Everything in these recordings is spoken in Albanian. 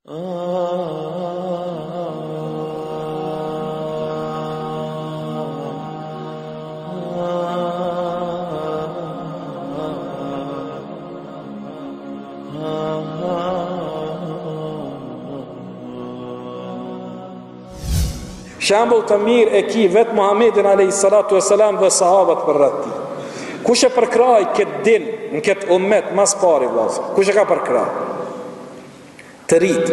Shembull të mirë e ki vetë Muhammedin a.s. dhe sahabat për rreth tij. Kush e përkraj këtë din në këtë ummet mas pari vllazë? Kush e ka përkraj? Të rit.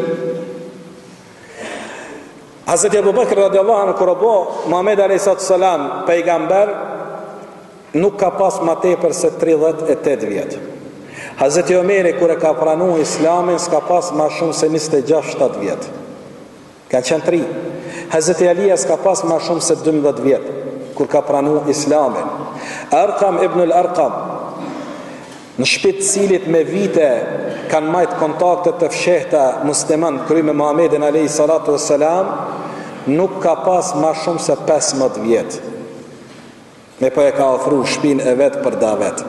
Hazreti Abu Bakr radiallahu anhu kur apo Muhammed a.s. pejgamber nuk ka pas më tepër se 38 vjet. Hazreti Omeri kur e ka pranuar Islamin s'ka pas më shumë se 26-7 vjet. Kanë qenë 3. Hazreti Alia s'ka pas më shumë se 12 vjet kur ka pranuar Islamin. Arqam ibn al-Arqam në shtëpi cilit me vite kanë majt kontakte të fshehta musliman kry me Muhammedin alayhi salatu wassalam, nuk ka pas më shumë se 15 vjet. Me po e ka ofru shtëpinë e vet për davet.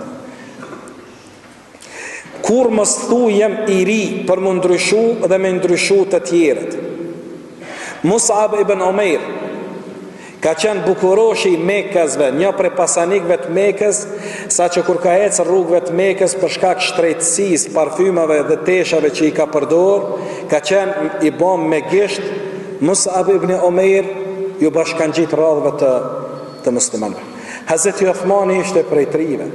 Kur mos thu jem i ri për më ndryshu dhe me ndryshu të tjerët. Mus'ab ibn Umair ka qenë bukuroshi i Mekësve, një prej pasanikëve të Mekës, saqë kur ka ecë rrugëve të Mekës për shkak shtrejtësisë, parfymave dhe teshave që i ka përdor, ka qenë i bom me gisht. Mus'ab ibn Umair ju bashkangjit radhëve të muslimanëve. Hazreti Uthmani ishte prej trive.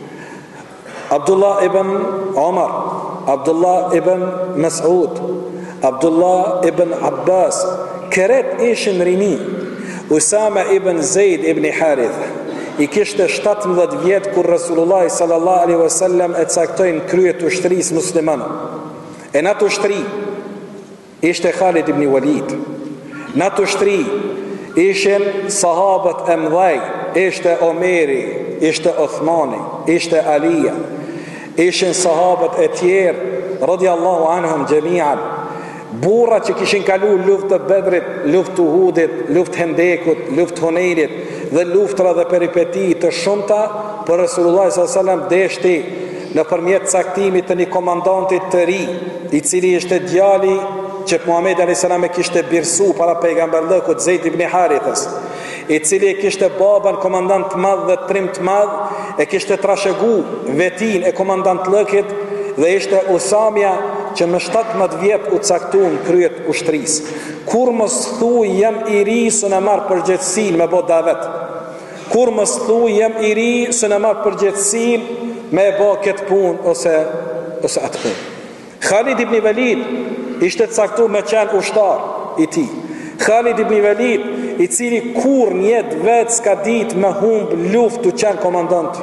Abdullah ibn Omar, Abdullah ibn Mas'ud, Abdullah ibn Abbas, kërret ishin rini. Usama ibn Zaid ibn Harith i kishte 17 vjet kur Rasulullah sallallahu alaihi wasallam e caktoi në krye të ushtrisë muslimane. E në atë ushtri ishte Khalid ibn Walid. Në atë ushtri ishin sahabët e mëdhej, ishte Omeri, ishte Uthmani, ishte Alija, ishin sahabët e tjerë radiallahu anhum gjemian, burra që kishin kalu luft të Bedrit, luft të Uhudit, luft Hendekut, luft Hunenit dhe luftra dhe peripeti të shumta, për Resulullah s.a.s. deshti në përmjet caktimit të një komandantit të ri, i cili ishte djali që Muhammed a.s. e kishte birsu para pejgamberlëkut Zaid ibn Harithës, i cili e kishte baban komandant të madh dhe trim të madh, e kishte trashëgu vetin e komandant lëkit, dhe ishte Usamja që më 17 vjet u caktu në kryet ushtrisë. Kur mos thuj jem i ri së në marë përgjithsin me bo davet. Kur mos thuj jem i ri së në marë përgjithsin me bo këtë pun ose atë pun. Khalid ibn Walid ishte caktu me qenë ushtar i ti. Khalid ibn Walid i cili kur njet vetë s'ka dit me humb luft të qenë komandant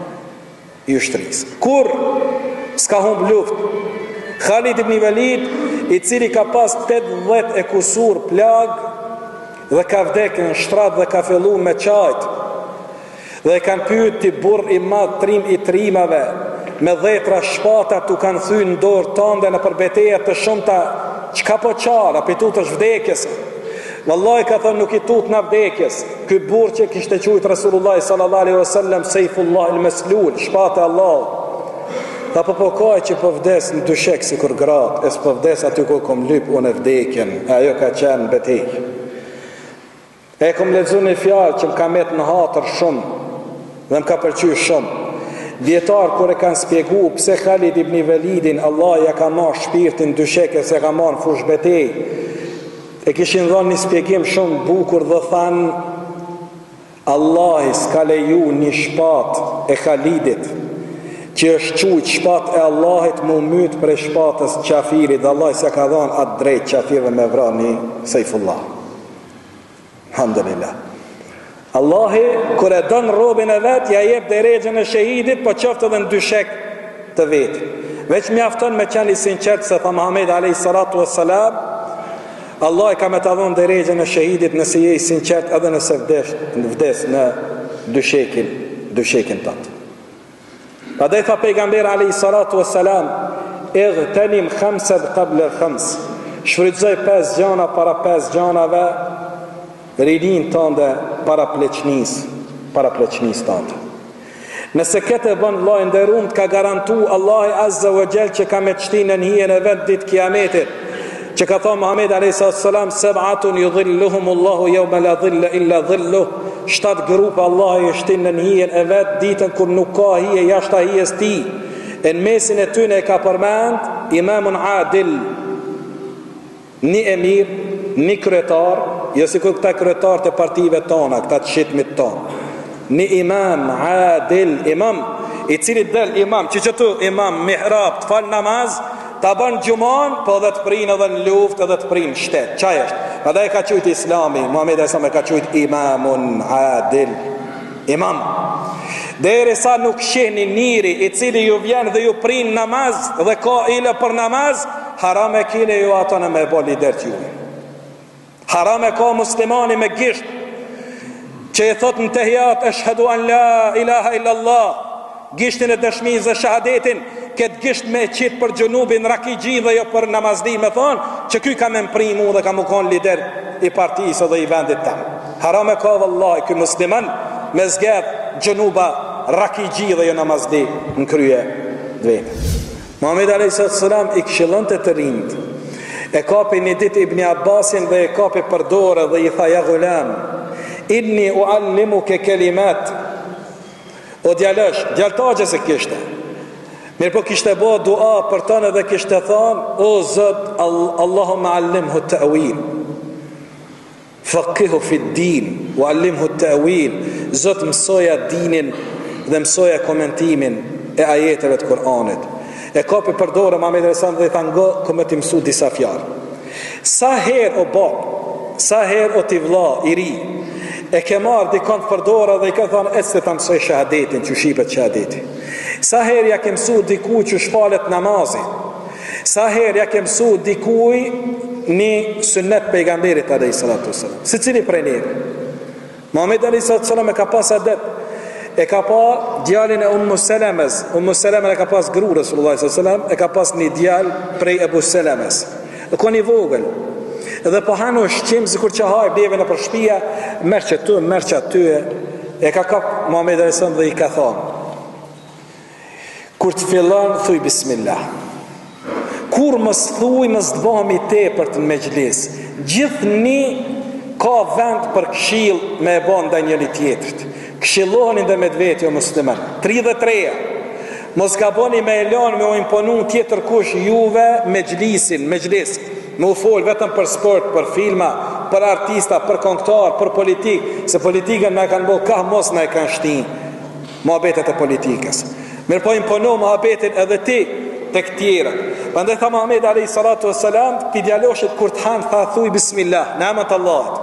i ushtrisë. Kur s'ka humb luft. Khalid ibn Walid i cili ka pas 80 e kusur plag dhe ka vdekën në shtrat dhe ka fillu me qajt dhe kanë pyet ti burr i madh trim i trimave me dhetra shpata tu kanë thynë në dorë tënde në përbeteja të shumta, çka po qara për tut është vdekjes. Wallahi ka thënë nuk i tut na vdekjes. Ky burr që kishte quajtur Resulullah sallallahu alaihi wasallam Seifullah al-Maslul, shpata e Allahut. Ta po kaj që po vdes në dyshek si kur gratë, e s'po vdes aty ku kom lyp unë e vdekjen, e ajo ka qenë betej. E kom lexu një fjalë që më ka met në hatër shumë, dhe më ka pëlqyer shumë. Djetarë kur e kanë spjegu pse Khalid ibn Walidin, Allah ja ka marrë shpirtin dyshek e se ka marrë në fush betej, e kishin dhënë një spjegim shumë bukur dhe thanë, Allah s'ka leju një shpat e Khalidit, që është qujt shpat e Allahit mu myt për shpatës qafirit, dhe Allah se ka dhanë atë drejt qafirve me vrani Seifullah. Alhamdulillah. Allahi kër e dënë robin e vetë, ja jep dhe regjën e shahidit, po qoftë edhe në dyshek të vetë. Veç mjafton me qenë i sinqert se tha Muhammed a.s. Allah i ka me të dhonë dhe regjën e shahidit nëse je i sinqert edhe nëse vdes në dyshekin tëtë. Pa dhe tha pejgamber a.s. Igtanim khamsat qabla al-khams. Shfrytëzoj 5 gjana para 5 gjanave, rinin tënde para pleqnis tënde. Nëse këtë e bën vllai nderuar, ka garantu Allahu Azza wa Jall që ka me çtinë në hijen e vet ditë kiametit. që ka thonë Muhammed a.s. Sab'atun yudhilluhumullahu yawma la dhilla illa dhilluh, 7 grupe Allah i shtin në hijen e vet ditën kur nuk ka hije jashta hijes ti. E në mesin e tyne ka përmend imamun adil, një emir, një kryetar, jo si kur këta kryetar të partive tona, këta të shitmit tonë, një imam adil, imam i cili del imam, që tu imam mihrab të fal namaz, ta bën gjumon, po dhe të prinë edhe në luft, edhe të prinë shtet. Qaj është? Ka dhe ka qujtë islami, Muhammed e sa me ka qujtë imamun adil, imam. Deri sa nuk shihni njëri i cili ju vjen dhe ju prinë namaz dhe ka ile për namaz, haram e kile ju ato në me bo lider që ju. Haram e ka muslimani me gisht, që i thot në tehijat, eshhedu an la ilaha illallah, gishtin e dëshmiz dhe shahadetin, këtë gisht me qitë për gjunubin rakigji dhe jo për namazdi, me thonë, që kuj ka me mprimu dhe ka mu konë lider i partisë dhe i vendit tam. Haram e ka vëllaj, këj musliman me zgedh gjunuba rakigji dhe jo namazdi në krye dvejnë. Muhammed a.s. i këshillon të rind, e kapi një dit Ibn Abbasin dhe e kapi për dorë dhe i tha, ja gulam, inni uallimu ke kelimat, o djallësh, djalltagje se kishte, mirë po kishte bo dua për tënë dhe kishte thonë, o zët, Allahumma allimhu ta'wil, faqihu fit din, uallimhu ta'wil, zët mësoja dinin dhe mësoja komentimin e ajeteve të Kur'anit. E kapi për dorë Muhammed Resan dhe i thanë ngo, këmë të mësu disa fjarë. Sa her o bab, sa her o t'i vla, i ri, e ke marrë dikant për dorë dhe i ka thanë, e se të mësoj shahadetin, që shqipet shahadeti. Sa her ja ke mësu dikuj që shpalet namazin, sa her ja ke mësu dikuj një sunnet pejgamberit a.s. Si cili prej njëri. Muhammed a.s. e ka pas adet, e ka pa djalin e Ummu Selemes. Ummu Selemes e ka pas gru Rasulullah s.a.s. e ka pas një djal prej Ebu Selemes. E ko një vogël. Edhe po hanu shqim zikur që haj bleve në përshpia, merë që tu, merë që aty, e ka kap Muhammed a.s. dhe i ka thonë, kur të fillon, thuj bismillah. Kur mës thuj, mës të bëhemi te për të në mejlis. Gjithë një ka vend për këshil me e bon dhe njëri tjetërt. Këshilonin dhe me dveti o musliman. 33. Mos ka boni me elon me o imponu tjetër kush juve mejlis, me u fol vetëm për sport, për filma, për artista, për konktar, për politik, se politikën me kanë bo ka mos në e kanë shtin muhabetet e politikës. Mirë po imponu muhabetin edhe ti të këtjera. Përndë tha Muhammed a.s. Pi djaloshit kur të hanë tha thuj bismillah, në emët Allahit.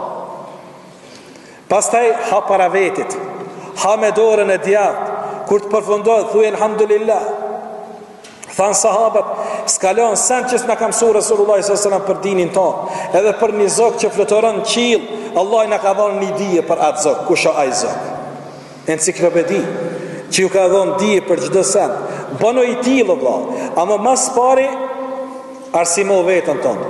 Pastaj ha para vetit, ha me dorën e djatë, kur të përfundohet thuj elhamdulillah. Thanë sahabët, s'kalon sen që s'na kam su Rasulullah s.a.s. për dinin tonë, edhe për një zok që flutëron në qilë, Allah në ka dhonë një dije për atë zok, kusha aj zok. Enciklopedi, që ju ka dhonë dije për gjdo sen, bëno i tilë, vla, ama mas pari, arsimo vetën tonë.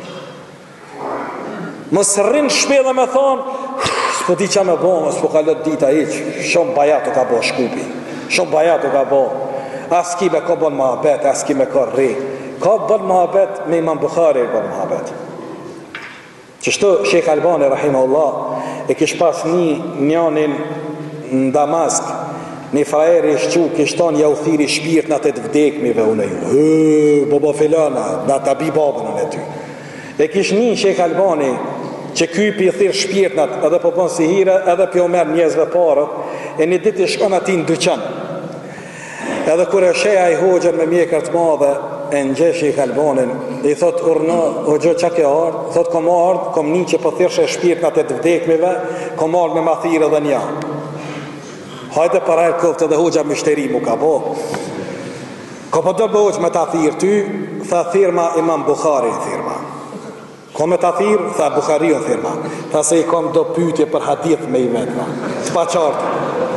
Mos rrinë shpe dhe me thonë, s'po di qa me bo, s'po kalot dita iq, shumë bajatu ka bo shkupi, shumë bajatu ka bo, as ki me ka bon muhabet, as ki me ka rri, ka bon muhabet me Imam Bukhari bon muhabet. Qështu Shekh Albani rahimahullah e kish pas një njanin në Damask, një frajeri shqu kishton ja u thiri shpirt në të vdekmive unë ju, bobo filana, në të bi babën unë e ty. E kish një Shekh Albani që kypi i thirë shpirtnat edhe po bon si hire edhe pjo merë njëzve parët, e një dit i shkon ati në dyqan. Edhe kur e sheja i hoxën me mjekër të madhe, e në gjesh i kalbonin, i thot urna, o gjo qa ke ardë, thot kom ardë, kom një që po thirëshe shpirtnat e të vdekmive, kom ardë me ma thirë edhe nja. Hajde para e këllët edhe hoxha mështeri mu ka bo. Ko po do bëhoq me ta thirë ty, tha thirma Imam Bukhari thirma. Ko me ta thirë, tha Bukhari o thirma. Tha se i kom do pytje për hadith me i vetma. S'pa qartë.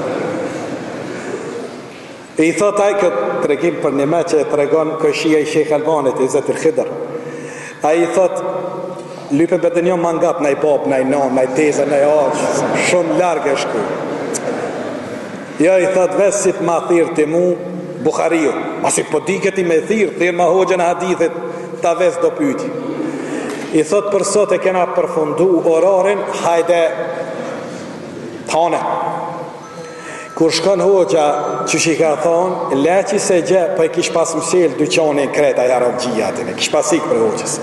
E i thot aj këtë të regim për një me që e të regon këshia i Shekh Albanit, i Zetir Khidr. A i thot, lype bete një mangat, në i bab, në i non, në i teze, në i aqë, shumë largë e shku. Ja i thot, vesit ma thirë të mu, Bukhariu. Asi po di këti me thirë ma hoxën e hadithit, ta ves do pyti. I thot për sot e kena përfundu orarin, hajde tane. Kur shkon hoxha që shi ka thonë, leqi se gjë, për kish pas mësel dyqani kreta i haramgjia atëne, kish pas ik për hoxhës.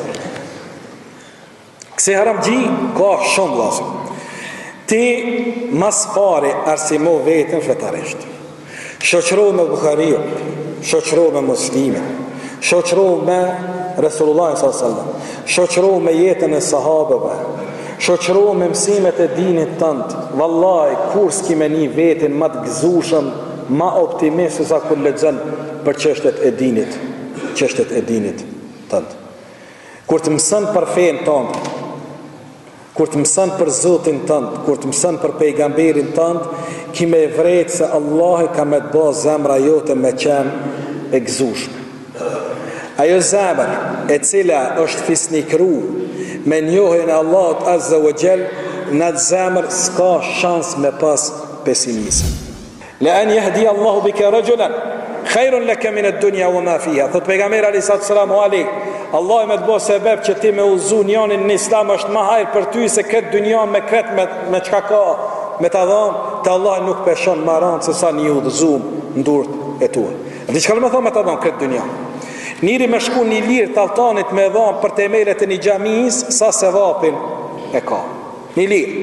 Këse haramgji ka shumë vlasëm. Ti mas pari arsimo vetën fletarisht. Shoqëro me Bukhariu, shoqëro me muslimin, shoqëro me Resulullah s.a.s. shoqëro me jetën e sahabëve, shoqëro me mësimet e dinit tënd. Vallahi, kur s'ki me një vetin ma të gëzushëm, ma optimist se sa kur lexon për çështjet e dinit tënd. Kur të mëson për fen tënd, kur të mëson për Zotin tënd, kur të mëson për pejgamberin tënd, ki me vrejt se Allah ka me të ba zemra jote me qenë e gëzushme. Ajo zemër e cila është fisnikru me njohjen e Allahut Azza wa Jall, në atë zemër s'ka shans me pas pesimizëm. La an yahdi Allahu bika rajulan khairun laka min ad-dunya wa ma fiha. Thot pejgamberi alayhi salatu alaihi, Allah me të bo sebeb që ti me uzu njanin në islam është ma hajrë për ty se këtë dynjan me kretë me qka ka me të dhanë, të Allah nuk peshon maran se sa një udhëzum në durët e tuaj. Dhe qka me thonë me të dhanë këtë dynjan? Njëri me shku një lirë të altanit me dhanë për temelet e një gjamiis, sa se vapin e ka. Një lirë.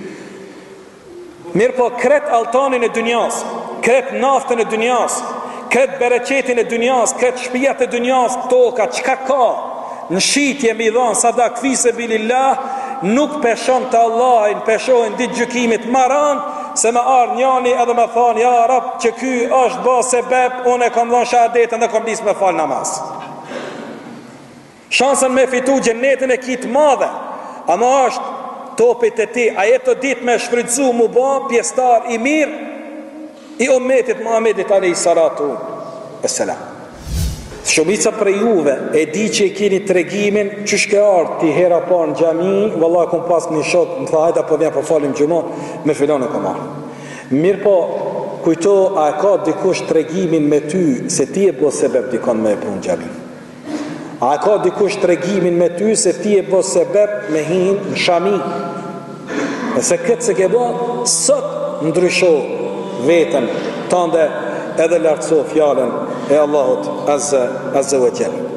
Mirë po kretë altanin e dynjas, kretë naftën e dynjas, këtë bereqetin e dynjas, këtë shpijat e dynjas, toka, qka ka, në shitje mi dhanë, sadak fise bilillah, nuk peshon të Allahin, peshojnë ditë gjykimit maran, se me ardhë njani edhe me thonë, ja rap, që ky është ba sebeb, unë e kom dhanë shahadetën dhe kom disë me falë namaz. Shansën me fitu gjennetin e kitë madhe, ama është topit e ti, a jetë të ditë me shfrytzu mu ba, pjestar i mirë, i umetit Muhammedit alayhi salatu wassalam. Shumica për juve e di që e kini tregimin që shke ardhë ti hera par në gjami, vëllaj kom pas një shot, më tha hajda po vjen po falim gjumon, me filon e kom ardhë. Mirë po, kujto a ka dikush tregimin me ty se ti e bo sebeb dikon me e pun gjami. A ka dikush tregimin me ty se ti e bo sebeb me hin në shami. Nëse këtë se ke bo, sot ndrysho vetën tënde edhe lartëso fjallën e Allahut Azza wa Jall.